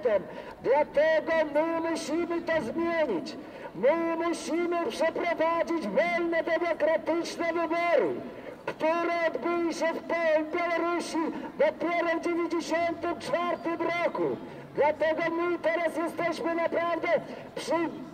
prezydentem. Dlatego my musimy to zmienić. My musimy przeprowadzić wolne, demokratyczne wybory, które odbyły się w Białorusi dopiero w 1994 roku. Dlatego my teraz jesteśmy naprawdę przy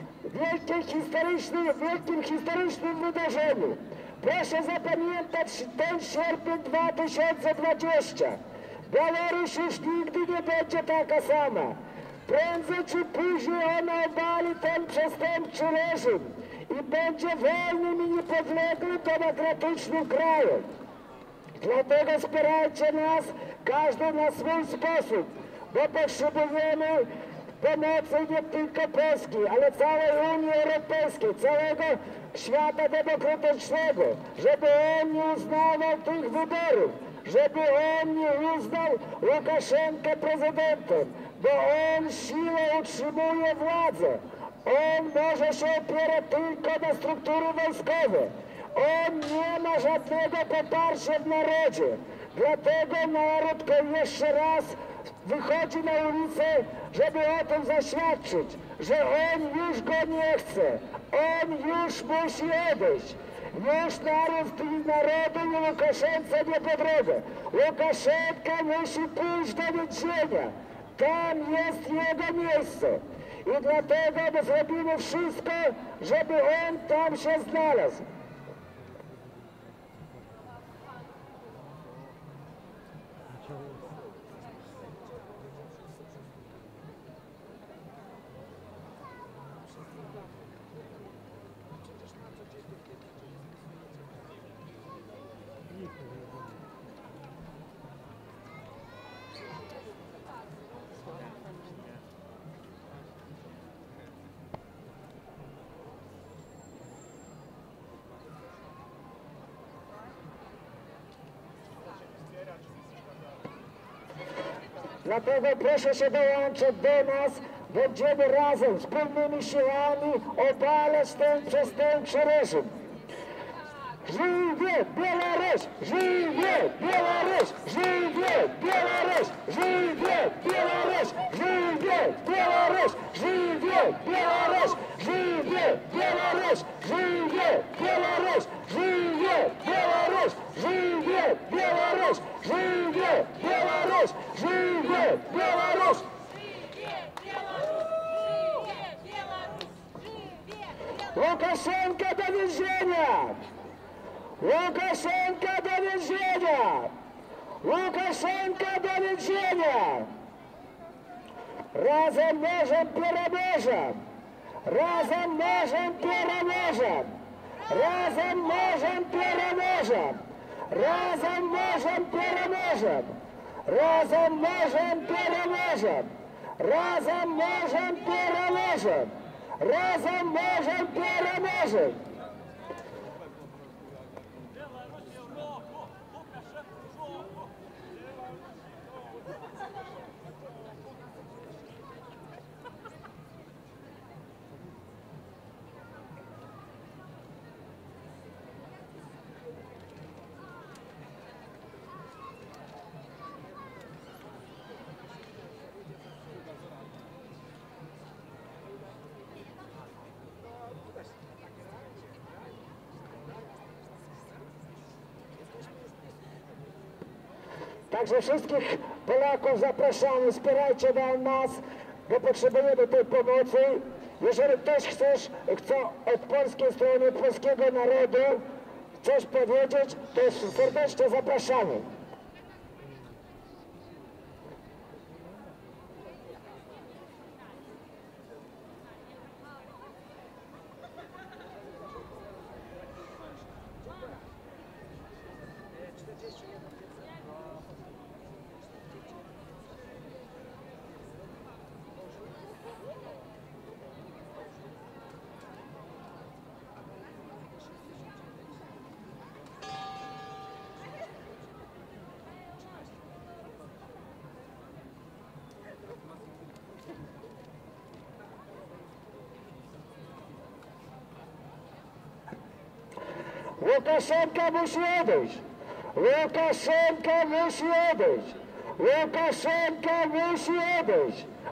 wielkim historycznym wydarzeniu. Proszę zapamiętać ten sierpień 2020. Białoruś już nigdy nie będzie taka sama. Prędzej czy później ona obali ten przestępczy reżim i będzie wolnym i niepodległym, demokratycznym krajem. Dlatego wspierajcie nas, każdy na swój sposób, bo potrzebujemy pomocy nie tylko Polski, ale całej Unii Europejskiej, całego świata demokratycznego, żeby on nie uznawał tych wyborów, żeby on nie uznał Łukaszenkę prezydentem, bo on siłą utrzymuje władzę. On może się opierać tylko na struktury wojskowe. On nie ma żadnego poparcia w narodzie. Dlatego naród jeszcze raz wychodzi na ulicę, żeby o tym zaświadczyć, że on już go nie chce. On już musi odejść. Już naród i narodu i Łukaszence nie po drogę. Łukaszenka musi pójść do więzienia. Tam jest jego miejsce. I dlatego my zrobimy wszystko, żeby on tam się znalazł. Dlatego proszę się dołączyć do nas, będziemy razem, wspólnymi siłami obalać ten przestępczy reżim. Żyje Białoruś! Żyje Białoruś! Żyje Białoruś! Żyje Białoruś! Żyje Białoruś! Żyje Białoruś! Żyje Białoruś! Żyje Białoruś! Żyje Białoruś! Żyje Białoruś! Żyje Białoruś! Żyje Białoruś! Łukaszenka do więzienia! Łukaszenka do więzienia! Łukaszenka do więzienia! Razem morzem pieromorzem! Razem morzem pieromorzem! Razem morzem pieromorzem! Razem morzem pieromorzem! Razem morzem pieromorzem! Razem morzem pieromorzem! Razem morzem pieromorzem! Także wszystkich Polaków zapraszamy, wspierajcie nas, bo potrzebujemy tej pomocy. Jeżeli ktoś chce od polskiej strony, od polskiego narodu coś powiedzieć, to serdecznie zapraszamy. Łukaszenka musi odejść! Łukaszenka musi odejść! Łukaszenka musi odejść!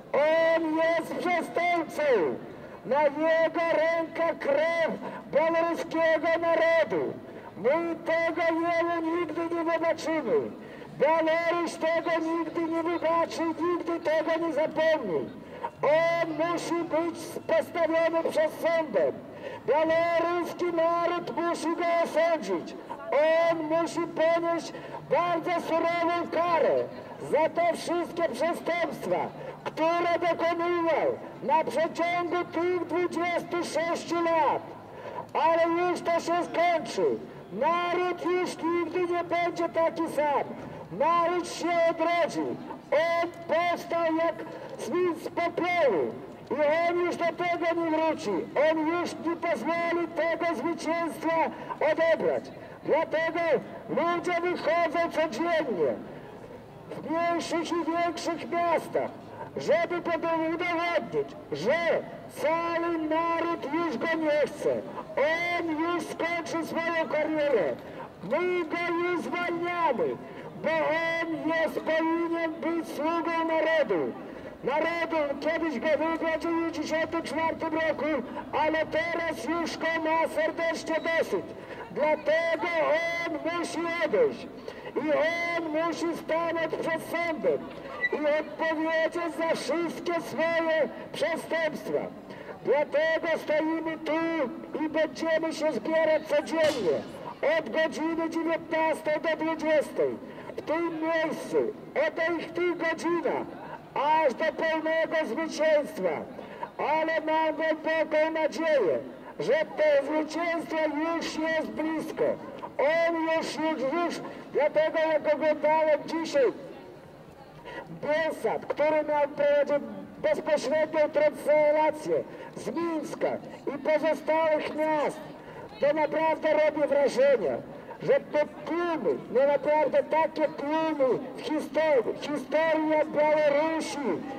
On jest przestępcą. Na jego rękach krew białoruskiego narodu. My tego jemu nigdy nie wybaczymy. Białoruś tego nigdy nie wybaczy, nigdy tego nie zapomni. On musi być postawiony przed sądem. Białoruski naród musi go osądzić. On musi ponieść bardzo surową karę za te wszystkie przestępstwa, które dokonywał na przeciągu tych 26 lat. Ale już to się skończy. Naród już nigdy nie będzie taki sam. Naród się odrodzi. On powstał jak świt z popiołu. I on już do tego nie wróci. On już nie pozwoli tego zwycięstwa odebrać. Dlatego ludzie wychodzą codziennie w mniejszych i większych miastach, żeby udowodnić, że cały naród już go nie chce. On już skończył swoją karierę. My go już zwalniamy, bo on powinien być sługą narodu. Narodu kiedyś go wybrał w 1994 roku, ale teraz już go ma serdecznie dosyć. Dlatego on musi odejść. I on musi stanąć przed sądem i odpowiedzieć za wszystkie swoje przestępstwa. Dlatego stoimy tu i będziemy się zbierać codziennie od godziny 19 do 20 w tym miejscu, o tych godzinach, aż do pełnego zwycięstwa. Ale mam głęboką nadzieję, że to zwycięstwo już jest blisko. On już, dlatego jak oglądałem dzisiaj Bielsat, który miał prowadzić bezpośrednią transrelację z Mińska i pozostałych miast, to naprawdę robi wrażenie, że te tłumy, no naprawdę takie tłumy w historii, historia Białorusi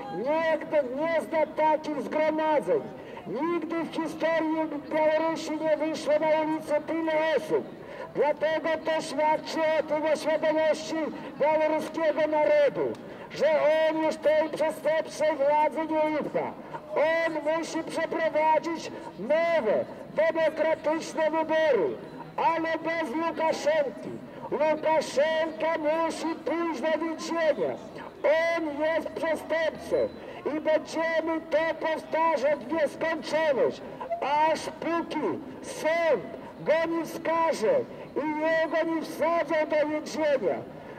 nie zna takich zgromadzeń. Nigdy w historii Białorusi nie wyszło na ulicę tyle osób. Dlatego to świadczy o tym, o świadomości białoruskiego narodu, że on już tej przestępczej władzy nie ufa. On musi przeprowadzić nowe, demokratyczne wybory, ale bez Łukaszenki. Łukaszenka musi pójść do więzienia. On jest przestępcą i będziemy to powtarzać w nieskończoność, aż póki sąd go nie wskaże i jego nie wsadzą do więzienia.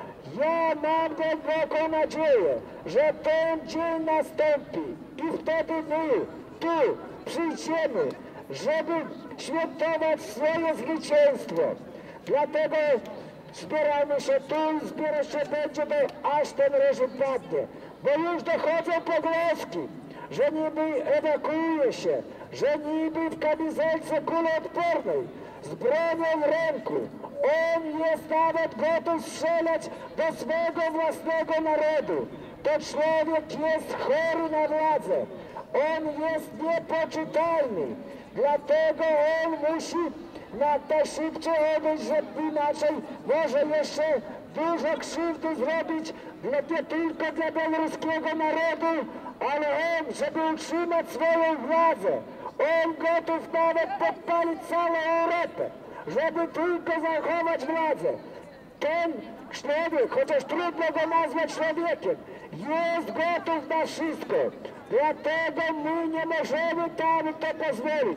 Ja mam głęboką nadzieję, że ten dzień nastąpi i wtedy my tu przyjdziemy, żeby świętować swoje zwycięstwo. Dlatego zbieramy się tu i zbierać się będzie, aż ten reżim padnie. Bo już dochodzą pogłoski, że niby ewakuuje się, że niby w kamizelce kuloodpornej, z bronią w ręku. On jest nawet gotów strzelać do swego własnego narodu. To człowiek jest chory na władzę. On jest niepoczytalny. Dlatego on musi najszybciej odejść, że inaczej może jeszcze dużo krzywdy zrobić nie tylko dla białoruskiego narodu, ale on, żeby utrzymać swoją władzę, on gotów nawet podpalić całą Europę, żeby tylko zachować władzę. Ten człowiek, chociaż trudno go nazwać człowiekiem, jest gotów na wszystko. Dlatego my nie możemy tam to pozwolić.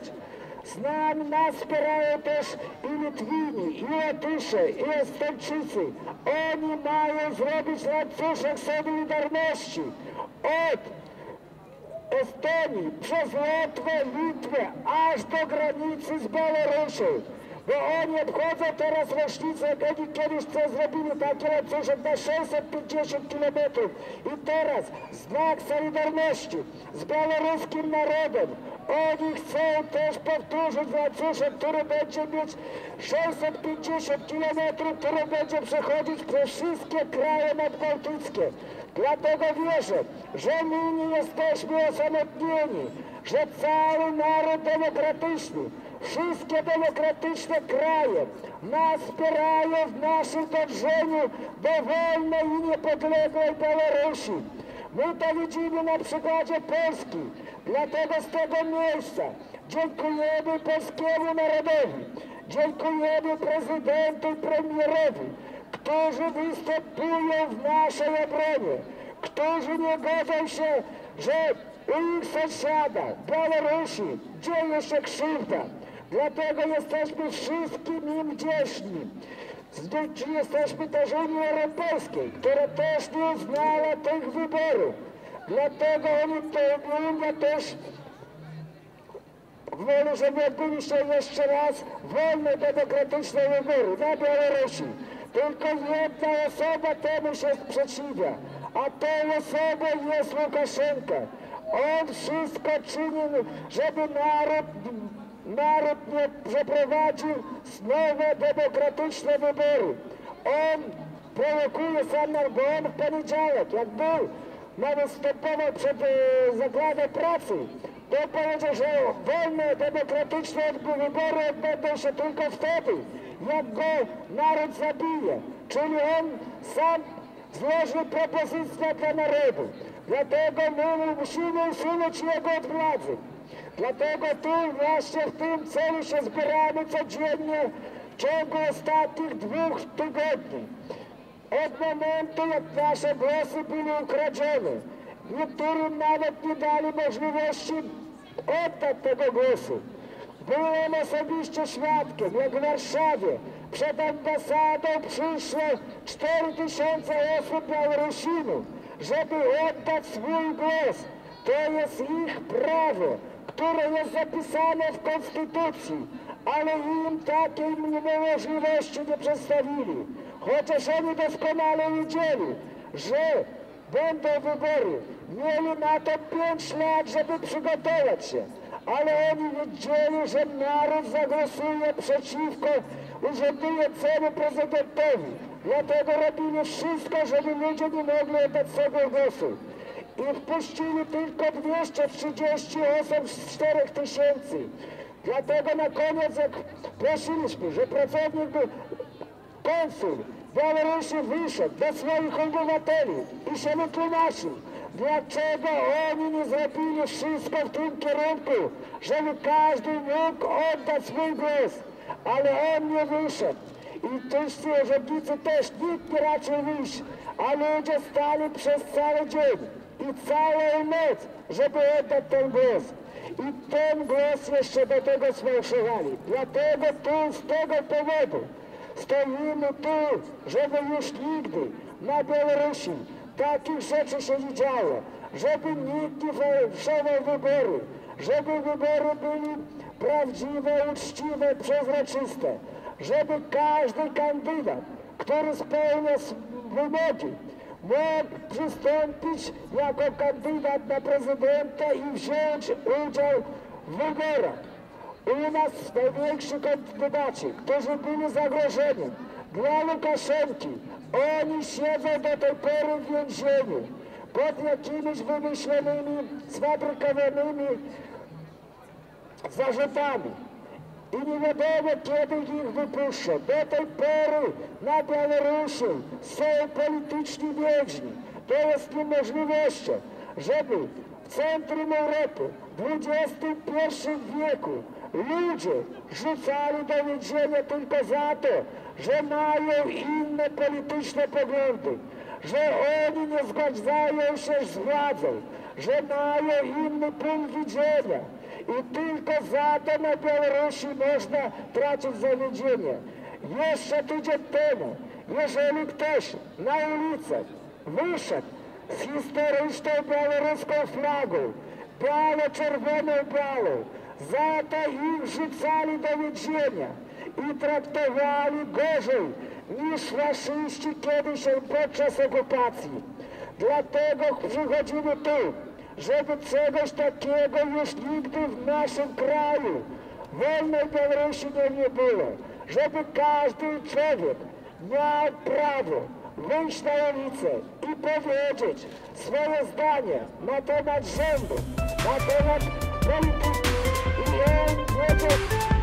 Nas wspierają też i Litwini, i Łatysze, i Estończycy. Oni mają zrobić łańcuszek solidarności od Estonii przez Łotwę, Litwę, aż do granicy z Białorusią. Bo oni obchodzą teraz rocznicę, jak oni kiedyś zrobili taki łańcuszek na 650 km. I teraz znak solidarności z białoruskim narodem. Oni chcą też powtórzyć łańcuszek, który będzie mieć 650 km, który będzie przechodzić przez wszystkie kraje nadbałtyckie. Dlatego wierzę, że my nie jesteśmy osamotnieni, że cały naród demokratyczny, wszystkie demokratyczne kraje nas wspierają w naszym dążeniu do wolnej i niepodległej Białorusi. My to widzimy na przykładzie Polski. Dlatego z tego miejsca dziękujemy polskiemu narodowi, dziękujemy prezydentu i premierowi, którzy występują w naszej obronie, którzy nie godzą się, że u ich sąsiada, Białorusi, dzieje się krzywda. Dlatego jesteśmy wszystkim im wdzięczni. Jesteśmy też Unii Europejskiej, która też nie uznała tych wyborów. Dlatego Unia też woli, żeby odbyli się jeszcze raz wolne, demokratyczne wybory na Białorusi. Tylko jedna osoba temu się sprzeciwia, a tą osobą jest Łukaszenka. On wszystko czyni, żeby naród nie przeprowadził nowe demokratyczne wybory. On prowokuje sam, bo on w poniedziałek, jak był, występował przed zakładem pracy, to powiedział, że wolne, demokratyczne wybory odbędą się tylko wtedy, jak go naród zabije. Czyli on sam złożył propozycję dla narodu. Dlatego my musimy usunąć jego od władzy. Dlatego tu właśnie w tym celu się zbieramy codziennie w ciągu ostatnich 2 tygodni. Od momentu, jak nasze głosy były ukradzione. Niektórym nawet nie dali możliwości oddać tego głosu. Byłem osobiście świadkiem, jak w Warszawie przed ambasadą przyszło 4000 osób Białorusinów, żeby oddać swój głos. To jest ich prawo, które jest zapisane w Konstytucji, ale im takiej możliwości nie przedstawili. Chociaż oni doskonale wiedzieli, że będą wybory. Mieli na to 5 lat, żeby przygotować się. Ale oni wiedzieli, że naród zagłosuje przeciwko urzędującemu prezydentowi. Dlatego robili wszystko, żeby ludzie nie mogli oddać swojego głosu. I wpuścili tylko 230 osób z 4000. Dlatego na koniec, jak prosiliśmy, że pracownik konsul Białorusi wyszedł do swoich obywateli i się wytłumaczył, dlaczego oni nie zrobili wszystko w tym kierunku, żeby każdy mógł oddać swój głos. Ale on nie wyszedł. I wszyscy urzędnicy też, nikt nie raczył wyjść, a ludzie stali przez cały dzień i całą noc, żeby oddać ten głos. I ten głos jeszcze do tego sfałszowali. Dlatego tu z tego powodu stoimy tu, żeby już nigdy na Białorusi takich rzeczy się nie działo, żeby nikt nie fałszował wybory, żeby wybory byli prawdziwe, uczciwe, przezroczyste, żeby każdy kandydat, który spełnia wymogi, mógł przystąpić jako kandydat na prezydenta i wziąć udział w wyborach. U nas najwięksi kandydaci, którzy byli zagrożeniem dla Łukaszenki, oni siedzą do tej pory w więzieniu pod jakimiś wymyślonymi, sfabrykowanymi zarzutami. I nie wiadomo, kiedy ich wypuszczą. Do tej pory na Białorusi są polityczni więźni. To jest niemożliwością, żeby w centrum Europy w XXI wieku ludzie rzucali do więzienia tylko za to, że mają inne polityczne poglądy, że oni nie zgadzają się z władzą, że mają inny punkt widzenia. I tylko za to na Białorusi można tracić za więzienie. Jeszcze tydzień temu, jeżeli ktoś na ulicę wyszedł z historyczną białoruską flagą, biało-czerwoną, za to ich rzucali do więzienia i traktowali gorzej niż faszyści kiedyś podczas okupacji. Dlatego przychodzimy tu, żeby czegoś takiego już nigdy w naszym kraju, wolnej Białorusi nie było. Żeby każdy człowiek miał prawo wyjść na ulicę i powiedzieć swoje zdanie na temat rządu, na temat polityki i on będzie